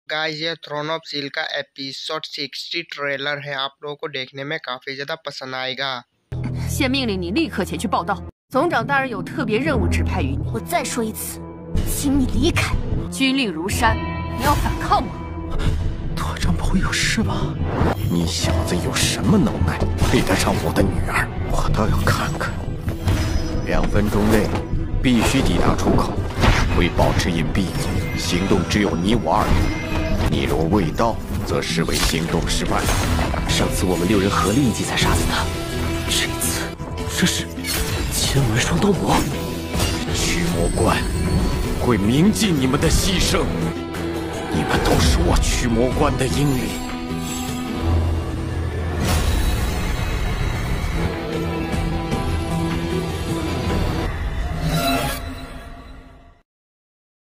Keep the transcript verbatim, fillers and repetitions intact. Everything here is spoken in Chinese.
गाइस ये throne of seal का episode साठ ट्रेलर है, आप लोगों को देखने में काफी ज्यादा पसंद आएगा। 现命令你立刻前去报道，总长大人有特别任务指派于你。我再说一次，请你离开。军令如山，你要反抗吗？ 团长不会有事吧？你小子有什么能耐，配得上我的女儿？我倒要看看。两分钟内必须抵达出口，会保持隐蔽，行动只有你我二人。 你若未到，则视为行动失败。 上次我们六人合力一击才杀死他，这次这是千文双刀魔。 驱魔关会铭记你们的牺牲，你们都是我驱魔关的英灵。